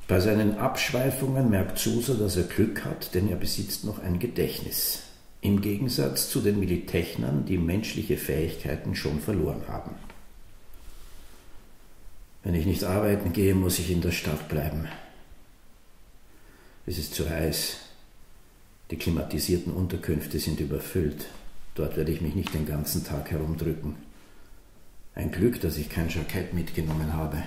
Bei seinen Abschweifungen merkt Sousa, dass er Glück hat, denn er besitzt noch ein Gedächtnis. Im Gegensatz zu den Militechnern, die menschliche Fähigkeiten schon verloren haben. Wenn ich nicht arbeiten gehe, muss ich in der Stadt bleiben. Es ist zu heiß. Die klimatisierten Unterkünfte sind überfüllt. Dort werde ich mich nicht den ganzen Tag herumdrücken. Ein Glück, dass ich kein Jackett mitgenommen habe.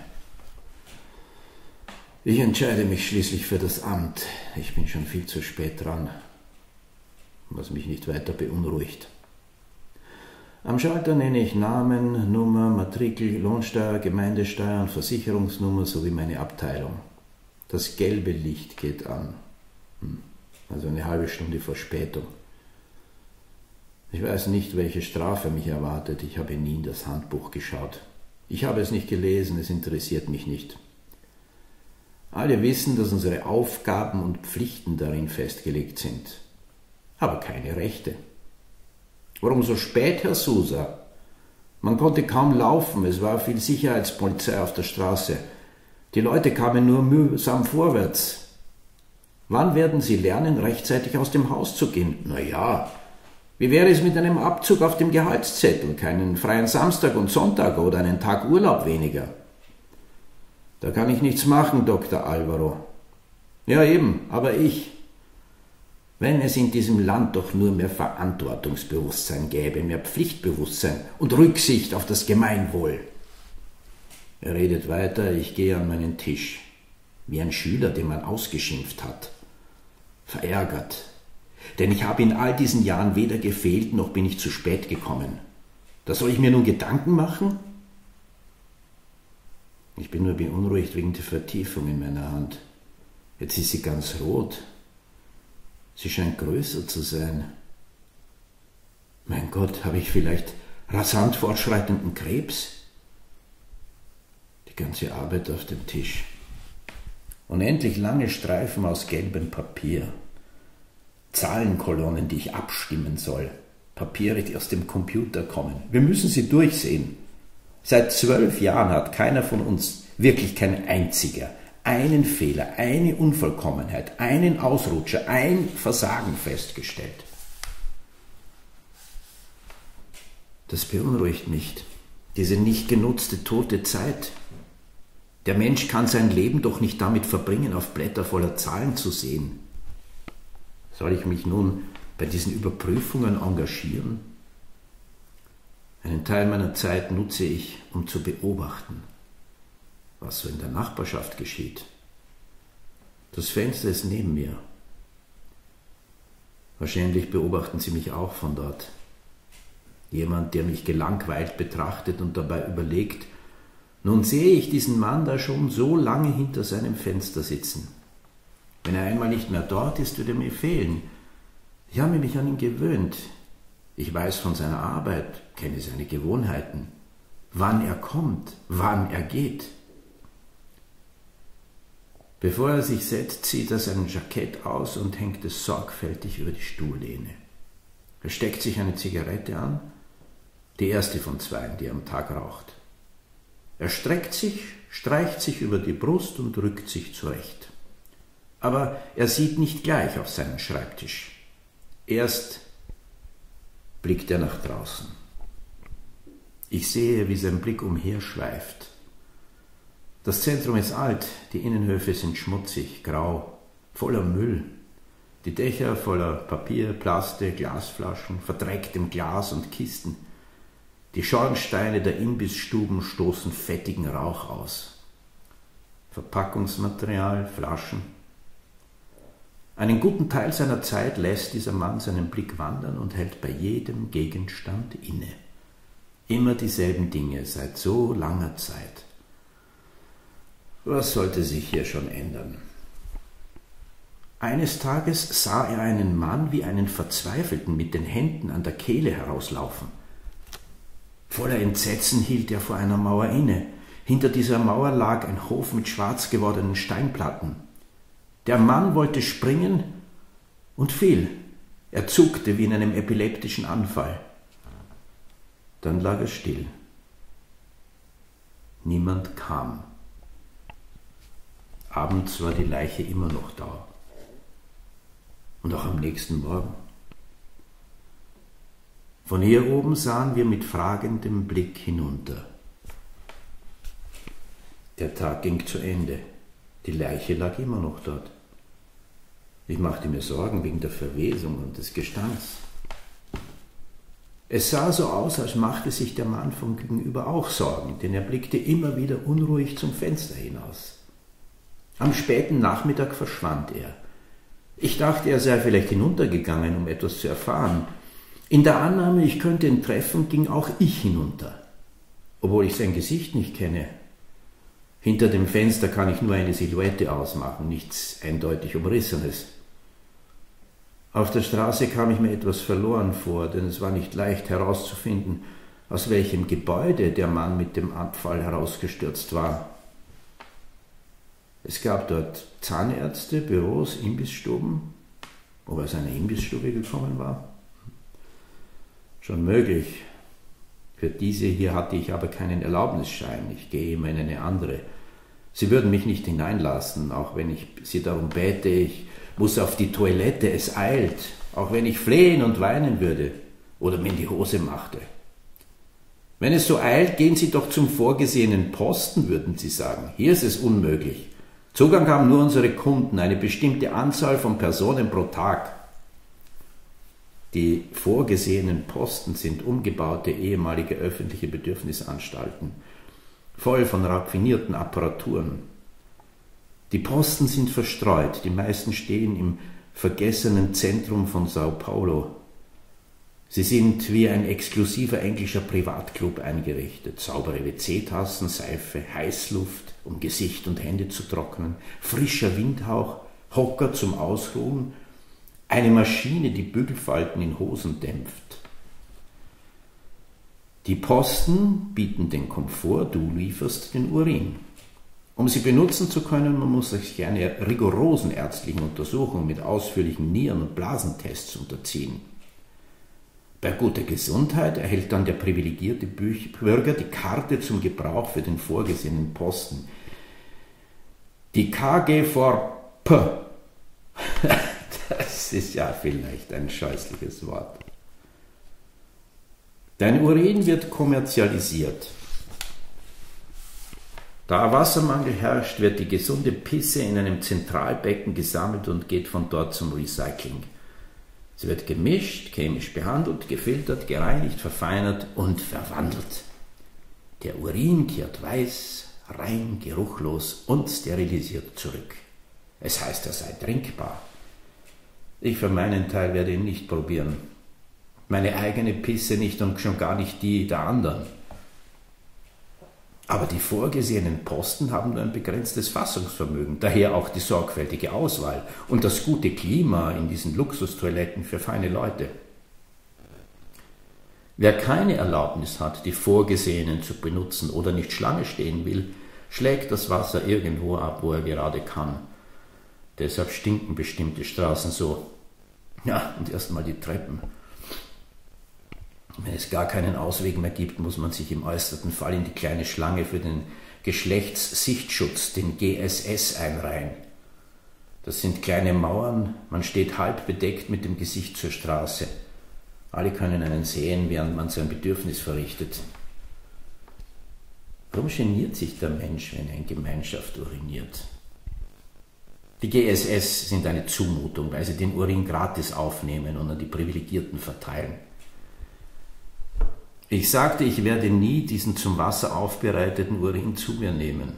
Ich entscheide mich schließlich für das Amt. Ich bin schon viel zu spät dran, was mich nicht weiter beunruhigt. Am Schalter nenne ich Namen, Nummer, Matrikel, Lohnsteuer, Gemeindesteuer und Versicherungsnummer sowie meine Abteilung. Das gelbe Licht geht an. Also eine halbe Stunde Verspätung. Ich weiß nicht, welche Strafe mich erwartet. Ich habe nie in das Handbuch geschaut. Ich habe es nicht gelesen, es interessiert mich nicht. Alle wissen, dass unsere Aufgaben und Pflichten darin festgelegt sind. Aber keine Rechte. Warum so spät, Herr Sousa? Man konnte kaum laufen, es war viel Sicherheitspolizei auf der Straße. Die Leute kamen nur mühsam vorwärts. Wann werden Sie lernen, rechtzeitig aus dem Haus zu gehen? Na ja, wie wäre es mit einem Abzug auf dem Gehaltszettel, keinen freien Samstag und Sonntag oder einen Tag Urlaub weniger? Da kann ich nichts machen, Dr. Alvaro. Ja eben, aber ich. Wenn es in diesem Land doch nur mehr Verantwortungsbewusstsein gäbe, mehr Pflichtbewusstsein und Rücksicht auf das Gemeinwohl. Er redet weiter, ich gehe an meinen Tisch, wie ein Schüler, den man ausgeschimpft hat. Verärgert, denn ich habe in all diesen Jahren weder gefehlt, noch bin ich zu spät gekommen. Da soll ich mir nun Gedanken machen? Ich bin nur beunruhigt wegen der Vertiefung in meiner Hand. Jetzt ist sie ganz rot. Sie scheint größer zu sein. Mein Gott, habe ich vielleicht rasant fortschreitenden Krebs? Die ganze Arbeit auf dem Tisch. Unendlich lange Streifen aus gelbem Papier. Zahlenkolonnen, die ich abstimmen soll. Papiere, die aus dem Computer kommen. Wir müssen sie durchsehen. Seit 12 Jahren hat keiner von uns, wirklich kein einziger, einen Fehler, eine Unvollkommenheit, einen Ausrutscher, ein Versagen festgestellt. Das beunruhigt mich, diese nicht genutzte tote Zeit. Der Mensch kann sein Leben doch nicht damit verbringen, auf Blätter voller Zahlen zu sehen. Soll ich mich nun bei diesen Überprüfungen engagieren? Einen Teil meiner Zeit nutze ich, um zu beobachten, was so in der Nachbarschaft geschieht. Das Fenster ist neben mir. Wahrscheinlich beobachten Sie mich auch von dort. Jemand, der mich gelangweilt betrachtet und dabei überlegt, nun sehe ich diesen Mann da schon so lange hinter seinem Fenster sitzen. Wenn er einmal nicht mehr dort ist, würde er mir fehlen. Ich habe mich an ihn gewöhnt. Ich weiß von seiner Arbeit, kenne seine Gewohnheiten, wann er kommt, wann er geht. Bevor er sich setzt, zieht er sein Jackett aus und hängt es sorgfältig über die Stuhllehne. Er steckt sich eine Zigarette an, die erste von zweien, die er am Tag raucht. Er streckt sich, streicht sich über die Brust und rückt sich zurecht. Aber er sieht nicht gleich auf seinen Schreibtisch. Erst blickt er nach draußen. Ich sehe, wie sein Blick umherschweift. Das Zentrum ist alt, die Innenhöfe sind schmutzig, grau, voller Müll. Die Dächer voller Papier, Plastik, Glasflaschen, verdrecktem Glas und Kisten. Die Schornsteine der Imbissstuben stoßen fettigen Rauch aus. Verpackungsmaterial, Flaschen. Einen guten Teil seiner Zeit lässt dieser Mann seinen Blick wandern und hält bei jedem Gegenstand inne. Immer dieselben Dinge, seit so langer Zeit. Was sollte sich hier schon ändern? Eines Tages sah er einen Mann wie einen Verzweifelten mit den Händen an der Kehle herauslaufen. Voller Entsetzen hielt er vor einer Mauer inne. Hinter dieser Mauer lag ein Hof mit schwarz gewordenen Steinplatten. Der Mann wollte springen und fiel. Er zuckte wie in einem epileptischen Anfall. Dann lag er still. Niemand kam. Abends war die Leiche immer noch da. Und auch am nächsten Morgen. Von hier oben sahen wir mit fragendem Blick hinunter. Der Tag ging zu Ende. Die Leiche lag immer noch dort. Ich machte mir Sorgen wegen der Verwesung und des Gestanks. Es sah so aus, als machte sich der Mann vom Gegenüber auch Sorgen, denn er blickte immer wieder unruhig zum Fenster hinaus. Am späten Nachmittag verschwand er. Ich dachte, er sei vielleicht hinuntergegangen, um etwas zu erfahren. In der Annahme, ich könnte ihn treffen, ging auch ich hinunter, obwohl ich sein Gesicht nicht kenne. Hinter dem Fenster kann ich nur eine Silhouette ausmachen, nichts eindeutig Umrissenes. Auf der Straße kam ich mir etwas verloren vor, denn es war nicht leicht herauszufinden, aus welchem Gebäude der Mann mit dem Abfall herausgestürzt war. Es gab dort Zahnärzte, Büros, Imbissstuben, ob er aus einer Imbissstube gekommen war. Schon möglich. Für diese hier hatte ich aber keinen Erlaubnisschein. Ich gehe immer in eine andere. Sie würden mich nicht hineinlassen, auch wenn ich sie darum bäte. Ich muss auf die Toilette, es eilt, auch wenn ich flehen und weinen würde oder mir in die Hose machte. Wenn es so eilt, gehen Sie doch zum vorgesehenen Posten, würden Sie sagen. Hier ist es unmöglich. Zugang haben nur unsere Kunden, eine bestimmte Anzahl von Personen pro Tag. Die vorgesehenen Posten sind umgebaute ehemalige öffentliche Bedürfnisanstalten, voll von raffinierten Apparaturen. Die Posten sind verstreut, die meisten stehen im vergessenen Zentrum von Sao Paulo. Sie sind wie ein exklusiver englischer Privatclub eingerichtet. Saubere WC-Tassen, Seife, Heißluft, um Gesicht und Hände zu trocknen, frischer Windhauch, Hocker zum Ausruhen, eine Maschine, die Bügelfalten in Hosen dämpft. Die Posten bieten den Komfort, du lieferst den Urin. Um sie benutzen zu können, man muss sich einer rigorosen ärztlichen Untersuchung mit ausführlichen Nieren- und Blasentests unterziehen. Bei guter Gesundheit erhält dann der privilegierte Bürger die Karte zum Gebrauch für den vorgesehenen Posten. Die KGVP. Das ist ja vielleicht ein scheußliches Wort. Dein Urin wird kommerzialisiert. Da Wassermangel herrscht, wird die gesunde Pisse in einem Zentralbecken gesammelt und geht von dort zum Recycling. Sie wird gemischt, chemisch behandelt, gefiltert, gereinigt, verfeinert und verwandelt. Der Urin kehrt weiß, rein, geruchlos und sterilisiert zurück. Es heißt, er sei trinkbar. Ich für meinen Teil werde ihn nicht probieren. Meine eigene Pisse nicht und schon gar nicht die der anderen. Aber die vorgesehenen Posten haben nur ein begrenztes Fassungsvermögen, daher auch die sorgfältige Auswahl und das gute Klima in diesen Luxustoiletten für feine Leute. Wer keine Erlaubnis hat, die vorgesehenen zu benutzen oder nicht Schlange stehen will, schlägt das Wasser irgendwo ab, wo er gerade kann. Deshalb stinken bestimmte Straßen so. Ja, und erstmal die Treppen. Wenn es gar keinen Ausweg mehr gibt, muss man sich im äußersten Fall in die kleine Schlange für den Geschlechtssichtschutz, den GSS, einreihen. Das sind kleine Mauern, man steht halb bedeckt mit dem Gesicht zur Straße. Alle können einen sehen, während man sein Bedürfnis verrichtet. Warum geniert sich der Mensch, wenn er in Gemeinschaft uriniert? Die GSS sind eine Zumutung, weil sie den Urin gratis aufnehmen und an die Privilegierten verteilen. Ich sagte, ich werde nie diesen zum Wasser aufbereiteten Urin zu mir nehmen.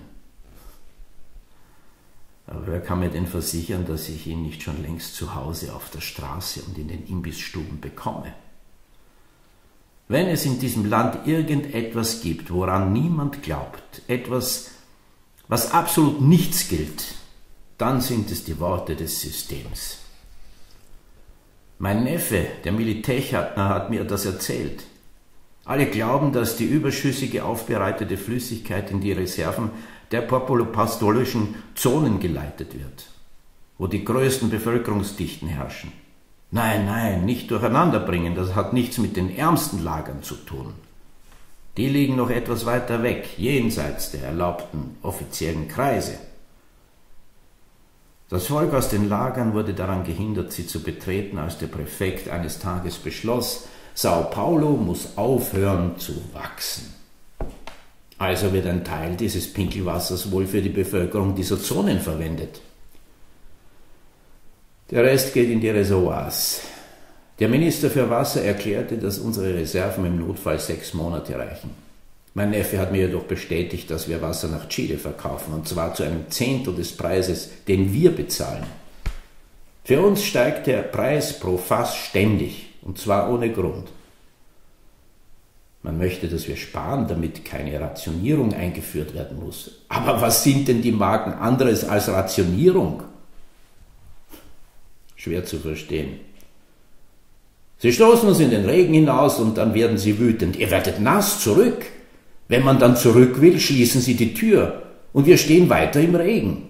Aber wer kann mir denn versichern, dass ich ihn nicht schon längst zu Hause auf der Straße und in den Imbissstuben bekomme? Wenn es in diesem Land irgendetwas gibt, woran niemand glaubt, etwas, was absolut nichts gilt, dann sind es die Worte des Systems. Mein Neffe, der Militärgärtner, hat mir das erzählt. Alle glauben, dass die überschüssige aufbereitete Flüssigkeit in die Reserven der populopastorischen Zonen geleitet wird, wo die größten Bevölkerungsdichten herrschen. Nein, nein, nicht durcheinanderbringen, das hat nichts mit den ärmsten Lagern zu tun. Die liegen noch etwas weiter weg, jenseits der erlaubten offiziellen Kreise. Das Volk aus den Lagern wurde daran gehindert, sie zu betreten, als der Präfekt eines Tages beschloss, Sao Paulo muss aufhören zu wachsen. Also wird ein Teil dieses Pinkelwassers wohl für die Bevölkerung dieser Zonen verwendet. Der Rest geht in die Reservoirs. Der Minister für Wasser erklärte, dass unsere Reserven im Notfall 6 Monate reichen. Mein Neffe hat mir jedoch bestätigt, dass wir Wasser nach Chile verkaufen, und zwar zu einem Zehntel des Preises, den wir bezahlen. Für uns steigt der Preis pro Fass ständig, und zwar ohne Grund. Man möchte, dass wir sparen, damit keine Rationierung eingeführt werden muss. Aber was sind denn die Marken anderes als Rationierung? Schwer zu verstehen. Sie stoßen uns in den Regen hinaus und dann werden sie wütend. Ihr werdet nass zurück. Wenn man dann zurück will, schließen sie die Tür und wir stehen weiter im Regen.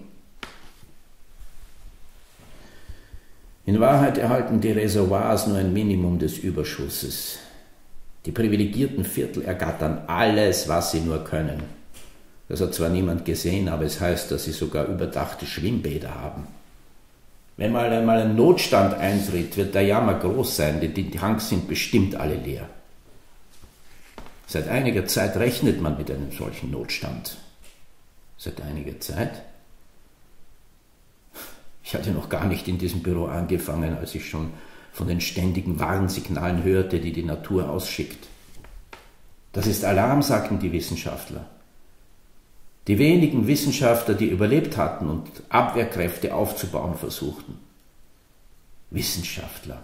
In Wahrheit erhalten die Reservoirs nur ein Minimum des Überschusses. Die privilegierten Viertel ergattern alles, was sie nur können. Das hat zwar niemand gesehen, aber es heißt, dass sie sogar überdachte Schwimmbäder haben. Wenn mal einmal ein Notstand eintritt, wird der Jammer groß sein, denn die Tanks sind bestimmt alle leer. Seit einiger Zeit rechnet man mit einem solchen Notstand. Seit einiger Zeit? Ich hatte noch gar nicht in diesem Büro angefangen, als ich schon von den ständigen Warnsignalen hörte, die die Natur ausschickt. Das ist Alarm, sagten die Wissenschaftler. Die wenigen Wissenschaftler, die überlebt hatten und Abwehrkräfte aufzubauen versuchten. Wissenschaftler.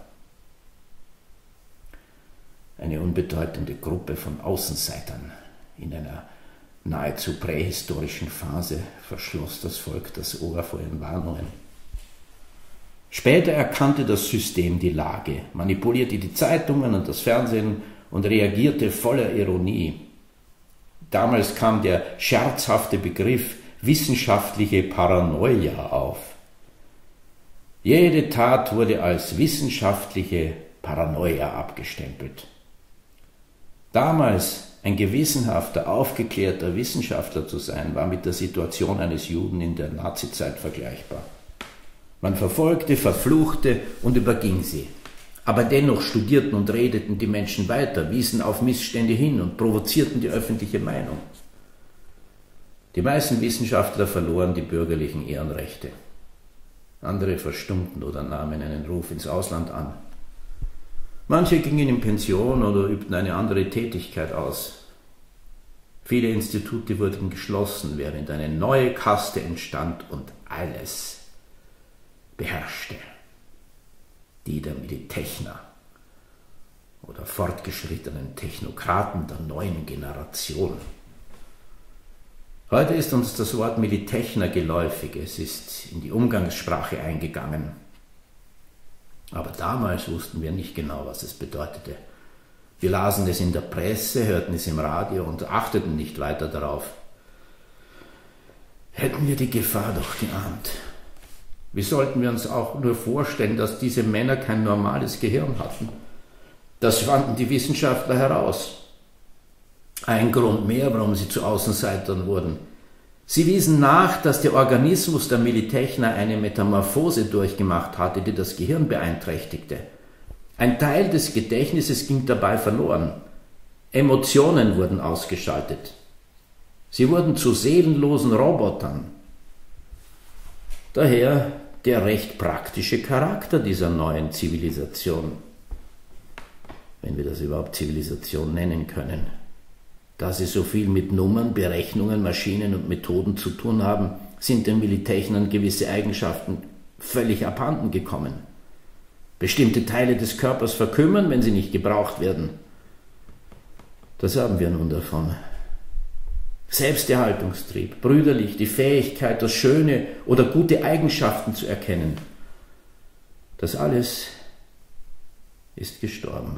Eine unbedeutende Gruppe von Außenseitern. In einer nahezu prähistorischen Phase verschloss das Volk das Ohr vor ihren Warnungen. Später erkannte das System die Lage, manipulierte die Zeitungen und das Fernsehen und reagierte voller Ironie. Damals kam der scherzhafte Begriff wissenschaftliche Paranoia auf. Jede Tat wurde als wissenschaftliche Paranoia abgestempelt. Damals ein gewissenhafter, aufgeklärter Wissenschaftler zu sein, war mit der Situation eines Juden in der Nazizeit vergleichbar. Man verfolgte, verfluchte und überging sie. Aber dennoch studierten und redeten die Menschen weiter, wiesen auf Missstände hin und provozierten die öffentliche Meinung. Die meisten Wissenschaftler verloren die bürgerlichen Ehrenrechte. Andere verstummten oder nahmen einen Ruf ins Ausland an. Manche gingen in Pension oder übten eine andere Tätigkeit aus. Viele Institute wurden geschlossen, während eine neue Kaste entstand und alles beherrschte. Die der Militechner oder fortgeschrittenen Technokraten der neuen Generation. Heute ist uns das Wort Militechner geläufig, es ist in die Umgangssprache eingegangen. Aber damals wussten wir nicht genau, was es bedeutete. Wir lasen es in der Presse, hörten es im Radio und achteten nicht weiter darauf. Hätten wir die Gefahr doch geahnt. Wie sollten wir uns auch nur vorstellen, dass diese Männer kein normales Gehirn hatten? Das fanden die Wissenschaftler heraus. Ein Grund mehr, warum sie zu Außenseitern wurden. Sie wiesen nach, dass der Organismus der Militechner eine Metamorphose durchgemacht hatte, die das Gehirn beeinträchtigte. Ein Teil des Gedächtnisses ging dabei verloren. Emotionen wurden ausgeschaltet. Sie wurden zu seelenlosen Robotern. Daher der recht praktische Charakter dieser neuen Zivilisation, wenn wir das überhaupt Zivilisation nennen können. Da sie so viel mit Nummern, Berechnungen, Maschinen und Methoden zu tun haben, sind den Militechnern gewisse Eigenschaften völlig abhanden gekommen. Bestimmte Teile des Körpers verkümmern, wenn sie nicht gebraucht werden. Das haben wir nun davon. Selbsterhaltungstrieb, brüderlich, die Fähigkeit, das Schöne oder gute Eigenschaften zu erkennen. Das alles ist gestorben.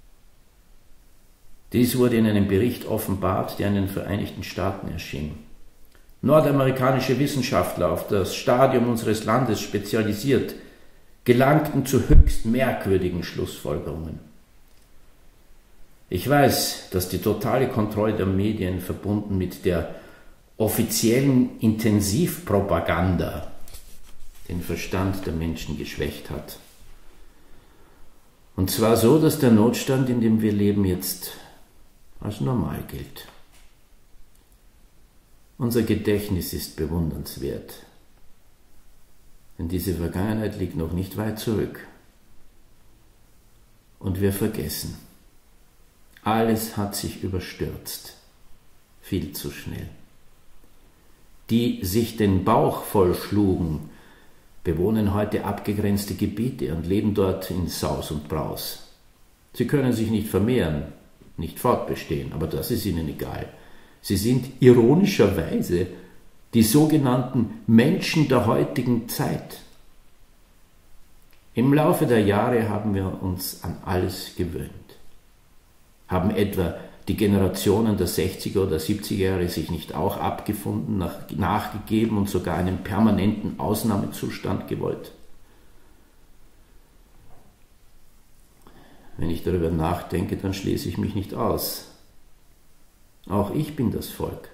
Dies wurde in einem Bericht offenbart, der in den Vereinigten Staaten erschien. Nordamerikanische Wissenschaftler, auf das Stadium unseres Landes spezialisiert, gelangten zu höchst merkwürdigen Schlussfolgerungen. Ich weiß, dass die totale Kontrolle der Medien verbunden mit der offiziellen Intensivpropaganda den Verstand der Menschen geschwächt hat. Und zwar so, dass der Notstand, in dem wir leben, jetzt als normal gilt. Unser Gedächtnis ist bewundernswert, denn diese Vergangenheit liegt noch nicht weit zurück. Und wir vergessen. Alles hat sich überstürzt, viel zu schnell. Die sich den Bauch vollschlugen, bewohnen heute abgegrenzte Gebiete und leben dort in Saus und Braus. Sie können sich nicht vermehren, nicht fortbestehen, aber das ist ihnen egal. Sie sind ironischerweise die sogenannten Menschen der heutigen Zeit. Im Laufe der Jahre haben wir uns an alles gewöhnt. Haben etwa die Generationen der 60er oder 70er Jahre sich nicht auch abgefunden, nachgegeben und sogar einen permanenten Ausnahmezustand gewollt? Wenn ich darüber nachdenke, dann schließe ich mich nicht aus. Auch ich bin das Volk.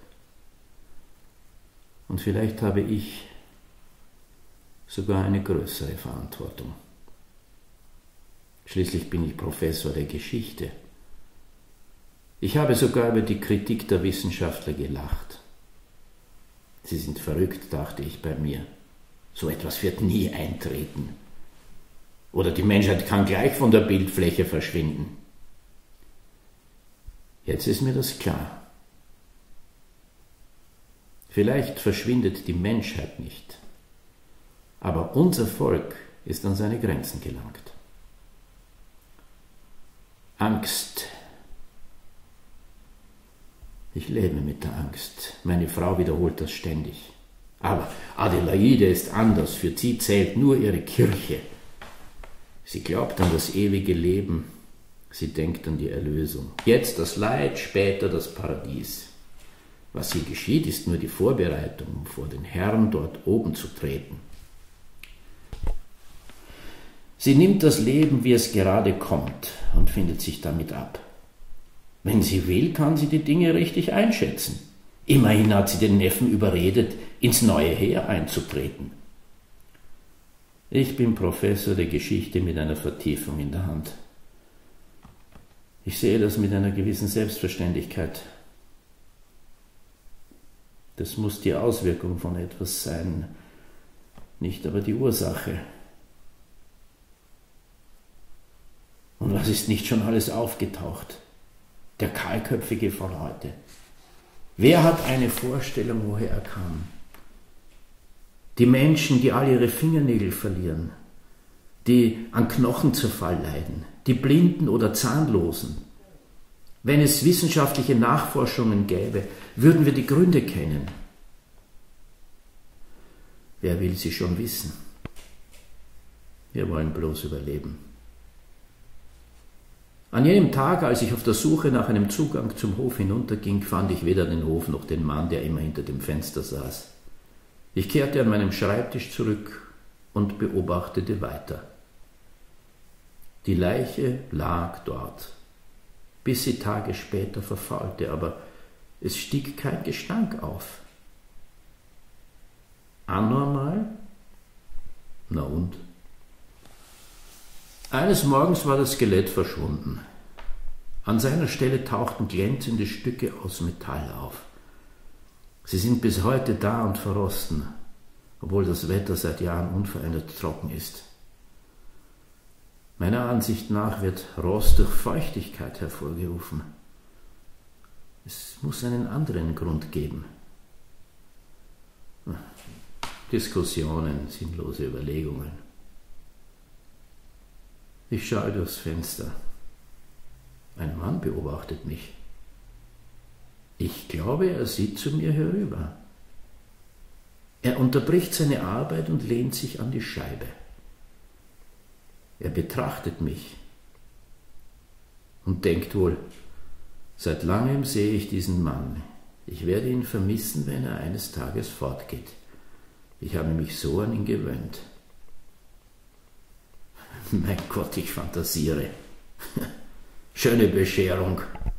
Und vielleicht habe ich sogar eine größere Verantwortung. Schließlich bin ich Professor der Geschichte. Ich habe sogar über die Kritik der Wissenschaftler gelacht. Sie sind verrückt, dachte ich bei mir. So etwas wird nie eintreten. Oder die Menschheit kann gleich von der Bildfläche verschwinden. Jetzt ist mir das klar. Vielleicht verschwindet die Menschheit nicht, aber unser Volk ist an seine Grenzen gelangt. Angst. Ich lebe mit der Angst. Meine Frau wiederholt das ständig. Aber Adelaide ist anders, für sie zählt nur ihre Kirche. Sie glaubt an das ewige Leben, sie denkt an die Erlösung. Jetzt das Leid, später das Paradies. Was hier geschieht, ist nur die Vorbereitung, um vor den Herrn dort oben zu treten. Sie nimmt das Leben, wie es gerade kommt, und findet sich damit ab. Wenn sie will, kann sie die Dinge richtig einschätzen. Immerhin hat sie den Neffen überredet, ins neue Heer einzutreten. Ich bin Professor der Geschichte mit einer Vertiefung in der Hand. Ich sehe das mit einer gewissen Selbstverständlichkeit. Das muss die Auswirkung von etwas sein, nicht aber die Ursache. Und was ist nicht schon alles aufgetaucht? Der Kahlköpfige von heute. Wer hat eine Vorstellung, woher er kam? Die Menschen, die all ihre Fingernägel verlieren, die an Knochenzerfall leiden, die Blinden oder Zahnlosen. Wenn es wissenschaftliche Nachforschungen gäbe, würden wir die Gründe kennen. Wer will sie schon wissen? Wir wollen bloß überleben. An jenem Tag, als ich auf der Suche nach einem Zugang zum Hof hinunterging, fand ich weder den Hof noch den Mann, der immer hinter dem Fenster saß. Ich kehrte an meinem Schreibtisch zurück und beobachtete weiter. Die Leiche lag dort, bis sie Tage später verfaulte, aber es stieg kein Gestank auf. Anormal? Na und? Eines Morgens war das Skelett verschwunden. An seiner Stelle tauchten glänzende Stücke aus Metall auf. Sie sind bis heute da und verrosten, obwohl das Wetter seit Jahren unverändert trocken ist. Meiner Ansicht nach wird Rost durch Feuchtigkeit hervorgerufen. Es muss einen anderen Grund geben. Diskussionen, sinnlose Überlegungen. Ich schaue durchs Fenster. Ein Mann beobachtet mich. Ich glaube, er sieht zu mir herüber. Er unterbricht seine Arbeit und lehnt sich an die Scheibe. Er betrachtet mich und denkt wohl, seit langem sehe ich diesen Mann. Ich werde ihn vermissen, wenn er eines Tages fortgeht. Ich habe mich so an ihn gewöhnt. Mein Gott, ich fantasiere. Schöne Bescherung.